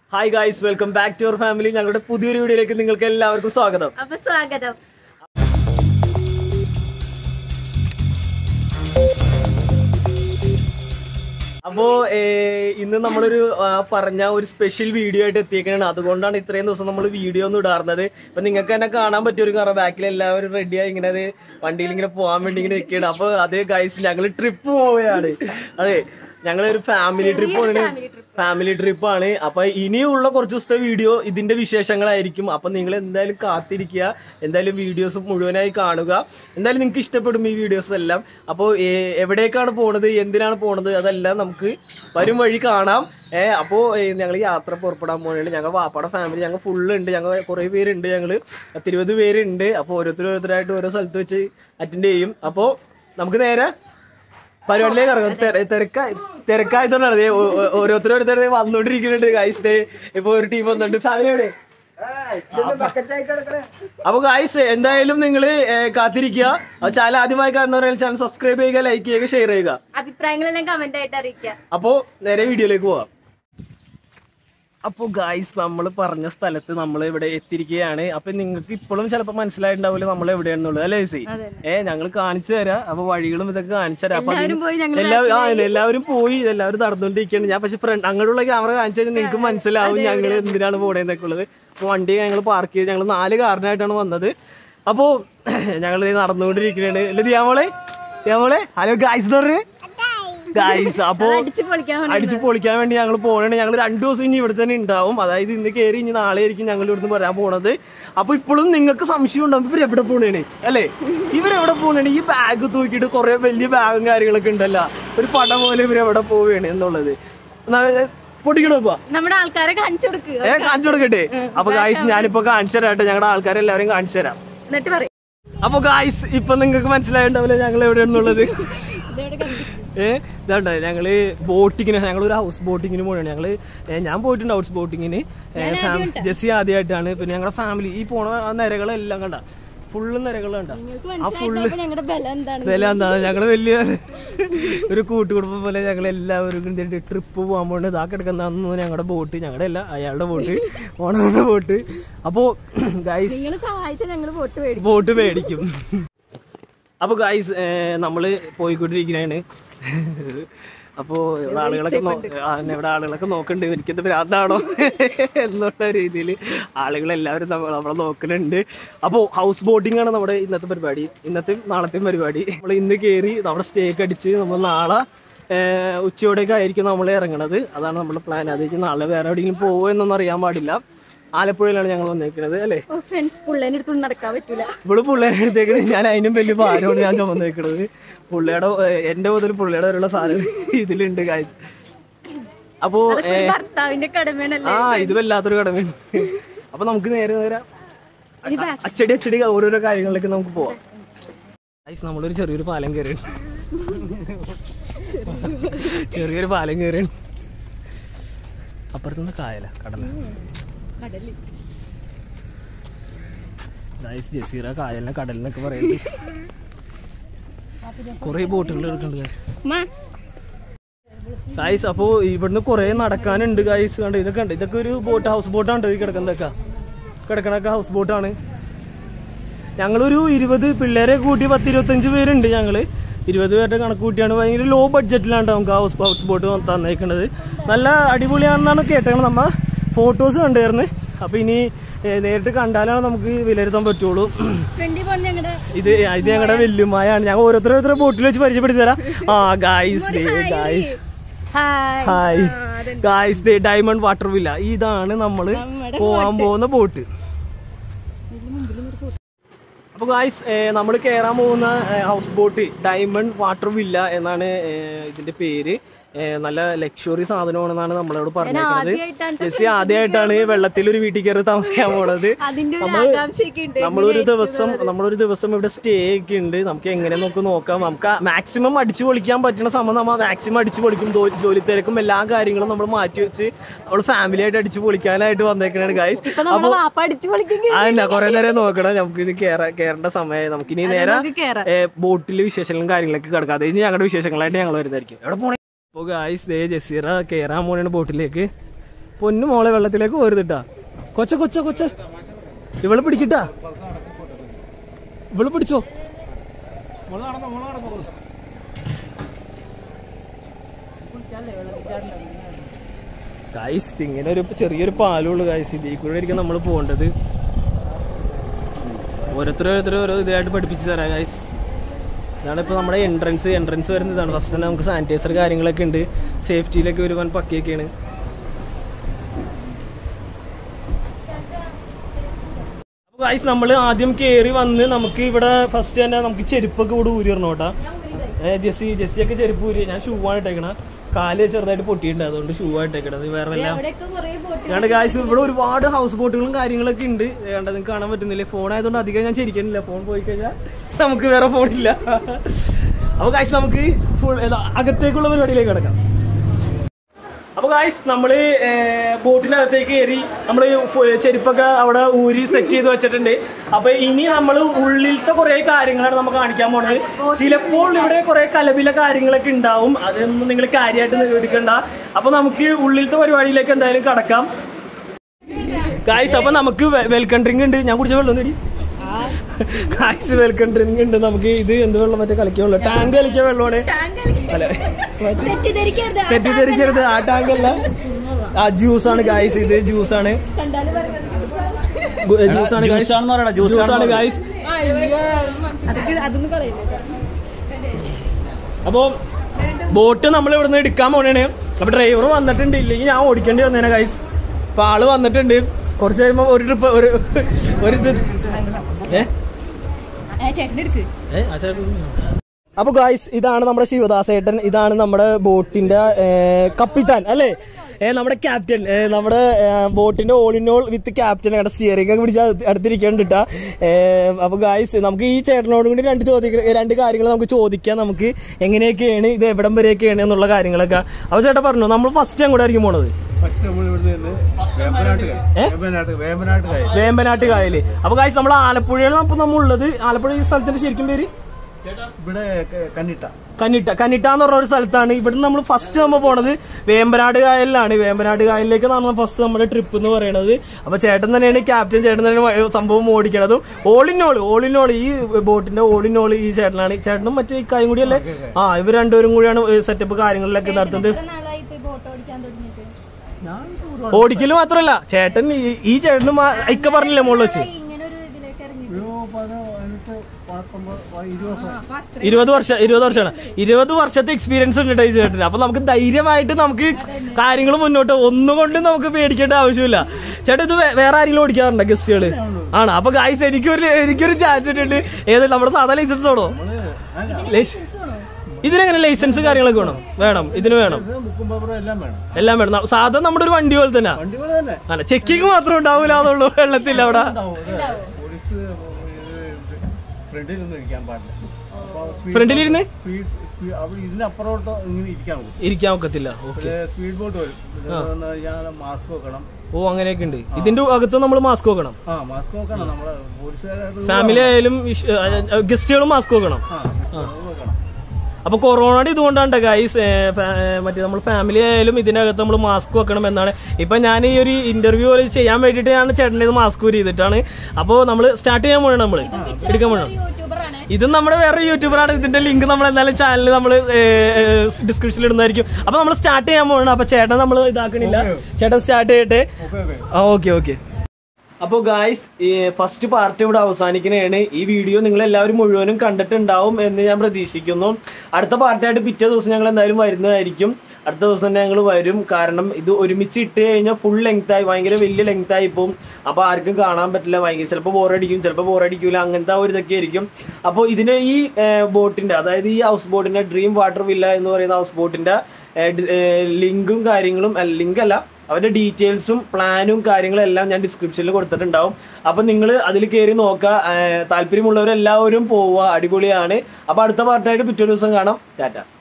Hi guys, welcome back to our family. ഞങ്ങളുടെ പുതിയൊരു വീഡിയോയിലേക്ക് നിങ്ങൾക്ക് എല്ലാവർക്കും സ്വാഗതം. അപ്പോൾ ഇന്ന് നമ്മളൊരു പറഞ്ഞ ഒരു സ്പെഷ്യൽ വീഡിയോ ആയിട്ട് എത്തിയേക്കാണ്. അതുകൊണ്ടാണ് ഇത്രയും ദിവസം നമ്മൾ വീഡിയോ ഒന്നും ഇടാറുന്നത്. അപ്പം നിങ്ങൾക്ക് തന്നെ കാണാൻ പറ്റിയ ഒരു കാരണം ബാക്കിൽ എല്ലാവരും റെഡിയായി ഇങ്ങനെ അത് വണ്ടിയിൽ ഇങ്ങനെ പോകാൻ വേണ്ടി ഇങ്ങനെ നിൽക്കുകയാണ്. അപ്പോൾ അതേ ഗൈസ് ഞങ്ങൾ ട്രിപ്പ് പോവുകയാണ്. അതെ, ഞങ്ങളൊരു ഫാമിലി ട്രിപ്പാണ്. അപ്പൊ ഇനിയുള്ള കുറച്ച് ദിവസത്തെ വീഡിയോ ഇതിന്റെ വിശേഷങ്ങളായിരിക്കും. അപ്പൊ നിങ്ങൾ എന്തായാലും കാത്തിരിക്കുക, എന്തായാലും വീഡിയോസ് മുഴുവനായി കാണുക. എന്തായാലും നിങ്ങൾക്ക് ഇഷ്ടപ്പെടും ഈ വീഡിയോസ് എല്ലാം. അപ്പോൾ എവിടേക്കാണ് പോണത്, എന്തിനാണ് പോണത്, അതെല്ലാം നമുക്ക് വരും വഴി കാണാം. അപ്പോൾ ഞങ്ങൾ യാത്ര പുറപ്പെടാൻ പോകുന്നുണ്ട്. ഞങ്ങൾ വാപ്പാടെ ഫാമിലി ഞങ്ങൾ ഫുള്ളുണ്ട്. ഞങ്ങൾ കുറേ പേരുണ്ട്, ഞങ്ങൾ 10-20 പേരുണ്ട്. അപ്പോൾ ഓരോരുത്തരായിട്ട് ഓരോ സ്ഥലത്ത് വെച്ച് അറ്റൻഡ് ചെയ്യും. അപ്പോൾ നമുക്ക് നേരെ പരിപാടിയിലേക്ക് ഇറങ്ങാം. തിരക്കായതുകൊണ്ടാണ് ഓരോരുത്തരോരുത്തർ വന്നോണ്ടിരിക്കുന്നുണ്ട് ഗൈസ്. ഇപ്പൊ ഒരു ടീം വന്നിട്ടുണ്ട്. ഫാമിലിയുടെ അപ്പൊ ഗൈസ് എന്തായാലും നിങ്ങൾ കാത്തിരിക്കുക. ചാനൽ ആദ്യമായി കാണുന്നവരെ ചാനൽ സബ്സ്ക്രൈബ് ചെയ്യുക, ലൈക്ക് ചെയ്യുക, ഷെയർ ചെയ്യുക. അഭിപ്രായങ്ങളെല്ലാം കമന്റ് ആയിട്ട് അറിയിക്കുക. അപ്പോ നേരെ വീഡിയോയിലേക്ക് പോവാം. അപ്പോൾ ഗൈസ് നമ്മൾ പറഞ്ഞ സ്ഥലത്ത് നമ്മൾ ഇവിടെ എത്തിയിരിക്കുകയാണ്. അപ്പൊ നിങ്ങൾക്ക് ഇപ്പോഴും ചിലപ്പോൾ മനസ്സിലായിട്ടുണ്ടാവില്ല നമ്മൾ എവിടെയാണെന്നുള്ളത്, അല്ലേ സി? ഞങ്ങൾ കാണിച്ചു തരാം. അപ്പൊ വഴികളും ഇതൊക്കെ കാണിച്ചു തരാം. അപ്പൊ എല്ലാവരും പോയി എല്ലാവരും നടന്നുകൊണ്ടിരിക്കുകയാണ്. ഞാൻ പക്ഷെ അങ്ങോട്ടുള്ള ക്യാമറ കാണിച്ചു കഴിഞ്ഞാൽ നിങ്ങൾക്ക് മനസ്സിലാവും ഞങ്ങൾ എന്തിനാണ് പോണേന്നൊക്കെ ഉള്ളത്. അപ്പോൾ വണ്ടി ഞങ്ങൾ പാർക്ക് ചെയ്ത് ഞങ്ങൾ 4 കാറിനായിട്ടാണ് വന്നത്. അപ്പോൾ ഞങ്ങൾ നടന്നുകൊണ്ടിരിക്കുകയാണ്. അല്ലേ ദിയാമോളെ? ഹലോ ഗൈസ് എന്ന് പറഞ്ഞ് ഗൈസ്. അപ്പോൾ അടിച്ചു പൊളിക്കാൻ വേണ്ടി ഞങ്ങൾ പോകണേ. ഞങ്ങൾ 2 ദിവസം ഇനി ഇവിടെ തന്നെ ഉണ്ടാവും. അതായത് ഇന്ന് കയറി ഇനി നാളെ ആയിരിക്കും ഞങ്ങൾ ഇവിടുന്ന് പറയാൻ പോണത്. അപ്പോൾ ഇപ്പോഴും നിങ്ങൾക്ക് സംശയം ഉണ്ടാവും ഇവരെവിടെ പോകണേണ്, അല്ലേ? ഇവരെവിടെ പോകണേണ്? ഈ ബാഗ് തൂക്കിയിട്ട് കുറേ വലിയ ബാഗും കാര്യങ്ങളൊക്കെ ഉണ്ടല്ലോ, ഒരു പടം പോലെ ഇവരെവിടെ പോവുകയാണ് എന്നുള്ളത്. പൊട്ടിക്കണോ നമ്മുടെ ആൾക്കാരെ കാണിച്ചു കൊടുക്കട്ടെ? അപ്പൊ ഗൈസ് ഞാനിപ്പോ കാണിച്ചു തരാട്ടെ, ഞങ്ങളുടെ ആൾക്കാരെ എല്ലാവരും കാണിച്ചു തരാം. അപ്പൊ ഗൈസ് ഇപ്പൊ നിങ്ങൾക്ക് മനസ്സിലായിട്ടുണ്ടാവില്ല ഞങ്ങൾ എവിടെയാണെന്നുള്ളത്. ഇതാണ്ട ഞങ്ങള് ബോട്ടിങ്ങിന്, ഞങ്ങളൊരു ഹൗസ് ബോട്ടിങ്ങിന് പോകണം. ഞാൻ പോയിട്ടുണ്ട് ഹൗസ് ബോട്ടിങ്ങിന്. ജെസ്സി ആദ്യമായിട്ടാണ്. പിന്നെ ഞങ്ങളുടെ ഫാമിലി ഈ പോണ ആ നിരകളെല്ലാം കണ്ട, ഫുള്ള് നിരകളുണ്ട. ആ ഫുള്ള് വില എന്താണ്, ഞങ്ങള് വലിയ ഒരു കൂട്ടുകുടുംബം പോലെ ഞങ്ങൾ എല്ലാവരും ട്രിപ്പ് പോകാൻ പോകുന്നത്. ഇതാ കിടക്കുന്ന ഞങ്ങളുടെ ബോട്ട്, ഞങ്ങളുടെ അല്ല അയാളുടെ ബോട്ട്, ഓണറുടെ ബോട്ട്. അപ്പോ ഗൈസ് ബോട്ട് മേടിക്കും. അപ്പോൾ ഗൈസ് നമ്മൾ പോയിക്കൊണ്ടിരിക്കുകയാണ്. അപ്പോൾ ഇവിടെ ആളുകളൊക്കെ നോക്കുന്നുണ്ട് എനിക്കെന്ത് ഭ്രാന്താണോ എന്നുള്ള രീതിയിൽ ആളുകളെല്ലാവരും നമ്മളെ നോക്കുന്നുണ്ട്. അപ്പോൾ ഹൗസ് ബോട്ടിംഗ് ആണ് നമ്മുടെ ഇന്നത്തെ പരിപാടി, ഇന്നത്തെയും നാളത്തെയും പരിപാടി. നമ്മൾ ഇന്ന് കയറി നമ്മുടെ സ്റ്റേക്ക് അടിച്ച് നമ്മൾ നാളെ ഉച്ചയോടെയൊക്കെ ആയിരിക്കും നമ്മൾ ഇറങ്ങണത്. അതാണ് നമ്മുടെ പ്ലാൻ. അതേക്ക് നാളെ വേറെ എവിടെയെങ്കിലും പോകുമോ എന്നൊന്നും അറിയാൻ പാടില്ല. ആലപ്പുഴയിലാണ് ഞങ്ങൾ വന്നേക്കുന്നത്, അല്ലേ? ഇവിടെ പിള്ളേരെ എടുത്തേക്കണത് ഞാൻ അതിനും വലിയ ഭാരമാണ് ഞാൻ ചുമന്നേക്കണത്. എന്റെ മുതൽ പുള്ളിയുടെ വരെയുള്ള സാധനം ഇതിലുണ്ട് ഗൈസ്. അപ്പോ ഇത് വല്ലാത്തൊരു കടമയാണ്. അപ്പൊ നമുക്ക് നേരെ അച്ചടി ഓരോരോ കാര്യങ്ങളിലേക്ക് നമുക്ക് പോവാം. ഗൈസ് നമ്മളൊരു ചെറിയൊരു പാലം കയറിയാണ്. അപ്പുറത്തുനിന്ന് കായല കടല ജസീറ കായലിനെ കടലിനൊക്കെ പറയുന്നത്. കൊറേ ബോട്ടുകൾ എടുക്കുന്നുണ്ട് ഗൈസ്. അപ്പോ ഇവിടുന്ന് കൊറേ നടക്കാനുണ്ട് ഗൈസ്. കണ്ട് ഇതൊക്കെ ഉണ്ട്, ഇതൊക്കെ ഒരു ബോട്ട്, ഹൗസ് ബോട്ടാണ് ഈ കിടക്കണൊക്കെ ഹൗസ് ബോട്ടാണ്. ഞങ്ങളൊരു 20 പിള്ളേരെ കൂട്ടി 10-25 പേരുണ്ട്. ഞങ്ങള് 20 പേരുടെ കണക്ക് കൂട്ടിയാണ്. ഭയങ്കര ലോ ബഡ്ജറ്റിലാണ് നമുക്ക് ഹൗസ് ബോട്ട് തന്നേക്കുന്നത്. നല്ല അടിപൊളിയാണെന്നാണ് കേട്ടത്. നമ്മ ഫോട്ടോസ് കണ്ടായിരുന്നു. അപ്പൊ ഇനി നേരിട്ട് കണ്ടാലാണ് നമുക്ക് വിലയിരുത്താൻ പറ്റുള്ളൂ. ഇത് ഞങ്ങളുടെ വെല്ലുമായാണ്. ഞങ്ങൾ ഓരോരുത്തരെ ബോട്ടിൽ വെച്ച് പരിചയപ്പെടുത്തി തരാം. ഗായ്സ് ഡയമണ്ട് വാട്ടർ വില്ല, ഇതാണ് നമ്മള് പോവാൻ പോകുന്ന ബോട്ട്. അപ്പൊ ഗായ്സ് നമ്മൾ കയറാൻ പോകുന്ന house boat diamond water villa എന്നാണ് ഇതിന്റെ പേര്. നല്ല ലക്ഷറി സാധനമാണെന്നാണ് നമ്മളോട് പറഞ്ഞിരിക്കുന്നത്. ജെസ്സി ആദ്യമായിട്ടാണ് വെള്ളത്തിൽ ഒരു വീട്ടിൽ കയറി താമസിക്കാൻ പോണത്. നമ്മളൊരു ദിവസം ഇവിടെ സ്റ്റേ ഒക്കെ ഉണ്ട്. നമുക്ക് എങ്ങനെ നോക്കാം. നമുക്ക് മാക്സിമം അടിച്ചു പൊളിക്കാൻ പറ്റുന്ന സമയം നമ്മൾ മാക്സിമം അടിച്ചു പൊളിക്കും. ജോലി തിരക്കും എല്ലാ കാര്യങ്ങളും നമ്മൾ മാറ്റി വെച്ച് നമ്മൾ ഫാമിലി ആയിട്ട് അടിച്ചു പൊളിക്കാനായിട്ട് വന്നേക്കണാണ് ഗൈസ്. അപ്പൊ അതല്ല കുറെ നേരം നോക്കണം. നമുക്കിത് കയറേണ്ട സമയമായി. നമുക്കിനി നേരെ ബോട്ടിൽ വിശേഷങ്ങളും കാര്യങ്ങളൊക്കെ കിടക്കാം. അത് ഞങ്ങളുടെ വിശേഷങ്ങളായിട്ട് ഞങ്ങൾ വരുന്നതായിരിക്കും. എവിടെ പോണേ? അപ്പോൾ ഗായ്സ് ജസീറ കയറാൻ പോണാണ് ബോട്ടിലേക്ക്. പൊന്നു മോളെ വെള്ളത്തിലേക്ക് പോരുതിട്ടാ. കൊച്ച കൊച്ച കൊച്ച ഇവള് പിടിക്കട്ടാ, ഇവള് പിടിച്ചോ. ഗൈസ് ഇങ്ങനെ ഒരു ചെറിയൊരു പാലുള്ളൂ ഗൈസ്. ഇതിൽ കൂടെ ആയിരിക്കും നമ്മൾ പോകേണ്ടത്. ഓരോരുത്തരോരോരുത്തരും ഓരോ ഇതായിട്ട് പഠിപ്പിച്ച് തരാം ഗൈസ്. ഇതാണ് ഇപ്പോൾ നമ്മുടെ എൻട്രൻസ് വരുന്നത് ഇതാണ്. ഫസ്റ്റ് തന്നെ നമുക്ക് സാനിറ്റൈസർ കാര്യങ്ങളൊക്കെ ഉണ്ട്. സേഫ്റ്റിയിലൊക്കെ ഒരുപാട് പക്കയൊക്കെയാണ്. അപ്പോൾ ഗൈസ് നമ്മൾ ആദ്യം കയറി വന്ന് നമുക്ക് ഇവിടെ ഫസ്റ്റ് തന്നെ നമുക്ക് ചെരുപ്പൊക്കെ ഇവിടെ ഊരിടണം കേട്ടോ. ജെസ്സിയൊക്കെ ചെരുപ്പ് ഊരി. ഞാൻ ഷൂ ആണ് ഇട്ടേക്കണ. കാല് ചെറുതായിട്ട് പൊട്ടിയിട്ടുണ്ട്, അതുകൊണ്ട് ഷൂ ആയിട്ടേക്കണത്. വേറെ എല്ലാം കാരണം ഗൈസ് ഇവിടെ ഒരുപാട് ഹൗസ് ബോട്ടുകളും കാര്യങ്ങളൊക്കെ ഉണ്ട്. കണ്ട നിങ്ങൾക്ക് കാണാൻ പറ്റുന്നില്ലേ. ഫോൺ ആയതുകൊണ്ട് അധികം ഞാൻ ചിരിക്കണില്ല. ഫോൺ പോയി കഴിഞ്ഞാൽ നമുക്ക് വേറെ ഫോണില്ല. അപ്പോൾ ഗൈസ് നമുക്ക് ഫുൾ അകത്തേക്കുള്ള പരിപാടിയിലേക്ക് കിടക്കാം. അപ്പോൾ ഗൈസ് നമ്മള് ബോട്ടിനകത്തേക്ക് കയറി. നമ്മൾ ചെരുപ്പൊക്കെ അവിടെ ഊരി സെറ്റ് ചെയ്ത് വെച്ചിട്ടുണ്ട്. അപ്പൊ ഇനി നമ്മൾ ഉള്ളിലത്തെ കുറെ കാര്യങ്ങളാണ് നമുക്ക് കാണിക്കാൻ പോണത്. ചിലപ്പോൾ ഇവിടെ കുറെ കലപില കാര്യങ്ങളൊക്കെ ഉണ്ടാവും, അതൊന്നും നിങ്ങൾ കാര്യമായിട്ട് എടുക്കണ്ട. അപ്പൊ നമുക്ക് ഉള്ളിലത്തെ പരിപാടിയിലേക്ക് എന്തായാലും കടക്കാം ഗൈസ്. അപ്പൊ നമുക്ക് വെൽക്കം ഡ്രിങ്ക് ഉണ്ട്. ഞാൻ കുടിച്ച വെള്ളം നേടി ഗൈസ്. വെൽക്കം ഡ്രിങ്ക് ഉണ്ട് നമുക്ക്. ഇത് എന്ത് വെള്ളം മറ്റേ കളിക്കാൻ വെള്ളം, ടാങ്ക് കളിക്കാൻ വെള്ളമാണ്. അല്ലെ തെറ്റിദ്ധരിക്കരുത്, ആ ടാങ്ക് അല്ല, ആ ജ്യൂസാണ് ഗൈസ്. ഇത് ജ്യൂസാണ് ഗൈസ്. അപ്പൊ ബോട്ട് നമ്മൾ ഇവിടുന്ന് എടുക്കാൻ പോണേണ്. അപ്പൊ ഡ്രൈവർ വന്നിട്ടുണ്ട്, ഇല്ലെങ്കിൽ ഞാൻ ഓടിക്കേണ്ടി വന്നേനെ ഗൈസ്. അപ്പൊ ആള് വന്നിട്ടുണ്ട്. കുറച്ച് കഴിയുമ്പോ ഒരു ട്രിപ്പ് ഒരു ഇത് അപ്പൊ ഗായ്സ് ഇതാണ് നമ്മുടെ ശിവദാസേട്ടൻ. ഇതാണ് നമ്മുടെ ബോട്ടിന്റെ കപ്പിത്താൻ അല്ലേ, നമ്മുടെ ക്യാപ്റ്റൻ. നമ്മുടെ ബോട്ടിന്റെ all in all with captain. അവിടെ സ്റ്റിയറിംഗ് ഒക്കെ പിടിച്ച് അടുത്തിരിക്കണ്ടിട്ടാ. അപ്പൊ ഗായ്സ് നമുക്ക് ഈ ചേട്ടനോട് കൂടി രണ്ട് കാര്യങ്ങൾ നമുക്ക് ചോദിക്കാം. നമുക്ക് എങ്ങനെയൊക്കെയാണ് ഇത്, എവിടം വരെയൊക്കെയാണ് എന്നുള്ള കാര്യങ്ങളൊക്കെ. അപ്പൊ ചേട്ടാ പറഞ്ഞു, നമ്മൾ ഫസ്റ്റ് അങ്ങോട്ട് ആയിരിക്കും പോണത് വേമ്പനാട്ട് കായല്. അപ്പൊ ഗായ്സ് നമ്മൾ ആലപ്പുഴയാണ് അപ്പൊ നമ്മളുള്ളത്. ആലപ്പുഴ ഈ സ്ഥലത്തിന്റെ ശരിക്കും പേര് കന്നിട്ട എന്ന് പറഞ്ഞ ഒരു സ്ഥലത്താണ്. ഇവിടെ നമ്മൾ ഫസ്റ്റ് നമ്മൾ പോണത് വേമ്പനാട് കായലിലാണ്. വേമ്പനാട് കായലിലേക്ക് നമ്മൾ ഫസ്റ്റ് നമ്മുടെ ട്രിപ്പ് എന്ന് പറയുന്നത്. അപ്പൊ ചേട്ടൻ തന്നെയാണ് ക്യാപ്റ്റൻ, ചേട്ടൻ തന്നെയാണ് സംഭവം ഓടിക്കണതും. ഓൾ ഇൻ ഓൾ ഈ ബോട്ടിന്റെ ഓൾ ഇൻ ഓൾ ഈ ചേട്ടനാണ്. ചേട്ടനും മറ്റേ കായും കൂടിയല്ലേ, ഇവർ രണ്ടുപേരും കൂടിയാണ് സെറ്റപ്പ് കാര്യങ്ങളിലൊക്കെ നടത്തുന്നത്. ഓടിക്കല് മാത്രല്ല ചേട്ടൻ, ഈ ചേട്ടനും ഇക്ക പറഞ്ഞില്ലേ മുകളിൽ വെച്ച് 20 വർഷമാണ്. 20 വർഷത്തെ എക്സ്പീരിയൻസ് ഉണ്ട് ഈ ചേട്ടന്. അപ്പൊ നമുക്ക് ധൈര്യമായിട്ട് നമുക്ക് കാര്യങ്ങൾ മുന്നോട്ട് ഒന്നുകൊണ്ടും നമുക്ക് പേടിക്കേണ്ട ആവശ്യമില്ല. ചേട്ടാ ഇത് വേറെ ആരെങ്കിലും ഓടിക്കാറുണ്ടോ ഗസ്റ്റുകള്? ആണ്. അപ്പൊ ഗായ്സ് എനിക്കൊരു ചാൻസ് ഇട്ടുണ്ട്. ഏത് നമ്മുടെ സാധാ ലൈസൻസ് ആണോ? ഇതിനെങ്ങനെ ലൈസൻസ് കാര്യങ്ങളൊക്കെ വേണം ഇതിന് വേണം, എല്ലാം വേണം. സാധാരണ നമ്മുടെ ഒരു വണ്ടി പോലെ തന്നെ അല്ല, ചെക്കിങ് മാത്രം ഉണ്ടാവൂല എന്നുള്ളൂ. വെള്ളത്തില്ല അവിടെ ഫ്രണ്ടിലിരുന്ന് ഇരിക്കാൻ ഒക്കത്തില്ല. ഓ അങ്ങനെയൊക്കെ ഉണ്ട്. ഇതിന്റെ അകത്ത് നമ്മൾ മാസ്ക് വെക്കണം. ഫാമിലി ആയാലും ഗസ്റ്റുകളും മാസ്ക് വെക്കണം. അപ്പൊ കൊറോണയുടെ ഇതുകൊണ്ടാണ് ഗൈസ്, മറ്റേ നമ്മൾ ഫാമിലി ആയാലും ഇതിനകത്ത് നമ്മൾ മാസ്ക് വെക്കണം എന്നാണ്. ഇപ്പൊ ഞാൻ ഈ ഒരു ഇന്റർവ്യൂ പോലെ ചെയ്യാൻ വേണ്ടിയിട്ട് ഞാൻ ചേട്ടൻ്റെ മാസ്ക് ചെയ്തിട്ടാണ്. അപ്പോൾ നമ്മൾ സ്റ്റാർട്ട് ചെയ്യാൻ പോകണം, നമ്മൾ എടുക്കാൻ പോകണം. ഇതും നമ്മുടെ വേറെ യൂട്യൂബറാണ്. ഇതിന്റെ ലിങ്ക് നമ്മൾ എന്തായാലും ചാനലിൽ നമ്മൾ ഡിസ്ക്രിപ്ഷനിൽ ഇടുന്നതായിരിക്കും. അപ്പൊ നമ്മൾ സ്റ്റാർട്ട് ചെയ്യാൻ പോകണം. അപ്പൊ ചേട്ടൻ നമ്മൾ ഇതാക്കണില്ല, ചേട്ടൻ സ്റ്റാർട്ട് ചെയ്യട്ടെ. ഓക്കെ. അപ്പോൾ ഗായ്സ് ഫസ്റ്റ് പാർട്ട് ഇവിടെ അവസാനിക്കുന്നതാണ്. ഈ വീഡിയോ നിങ്ങൾ എല്ലാവരും മുഴുവനും കണ്ടിട്ടുണ്ടാവും എന്ന് ഞാൻ പ്രതീക്ഷിക്കുന്നു. അടുത്ത പാർട്ടായിട്ട് പിറ്റേ ദിവസം ഞങ്ങൾ എന്തായാലും വരുന്നതായിരിക്കും. അടുത്ത ദിവസം തന്നെ ഞങ്ങൾ വരും. കാരണം ഇത് ഒരുമിച്ച് ഇട്ട് കഴിഞ്ഞാൽ ഫുൾ ലെങ്തായി, ഭയങ്കര വലിയ ലെങ്തായി പോകും. അപ്പോൾ ആർക്കും കാണാൻ പറ്റില്ല. ഭയങ്കര ചിലപ്പോൾ ബോറടിക്കും, ചിലപ്പോൾ ബോറടിക്കില്ല, അങ്ങനത്തെ ഒരു ഇതൊക്കെ ആയിരിക്കും. അപ്പോൾ ഇതിന് ഈ ബോട്ടിൻ്റെ, അതായത് ഈ ഹൗസ് ബോട്ടിൻ്റെ ഡ്രീം വാട്ടർ വില്ല എന്ന് പറയുന്ന ഹൗസ് ബോട്ടിൻ്റെ ലിങ്കും കാര്യങ്ങളും, ലിങ്കല്ല അവരുടെ ഡീറ്റെയിൽസും പ്ലാനും കാര്യങ്ങളും എല്ലാം ഞാൻ ഡിസ്ക്രിപ്ഷനിൽ കൊടുത്തിട്ടുണ്ടാവും. അപ്പം നിങ്ങൾ അതിൽ കയറി നോക്കുക. താല്പര്യമുള്ളവരെല്ലാവരും പോവുക, അടിപൊളിയാണ്. അപ്പോൾ അടുത്ത പാർട്ടായിട്ട് പിറ്റേ ദിവസം കാണാം. ടാറ്റ.